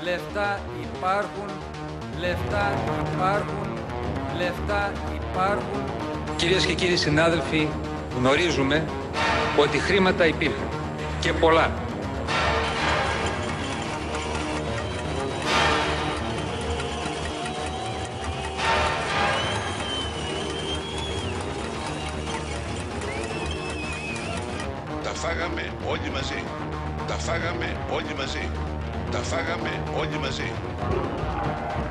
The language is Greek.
λεφτά υπάρχουν, λεφτά υπάρχουν, λεφτά υπάρχουν. Κυρίες και κύριοι συνάδελφοι, γνωρίζουμε ότι χρήματα υπήρχαν και πολλά. Τα φάγαμε όλοι μαζί. Τα φάγαμε όλοι μαζί. Τα φάγαμε όλοι μαζί.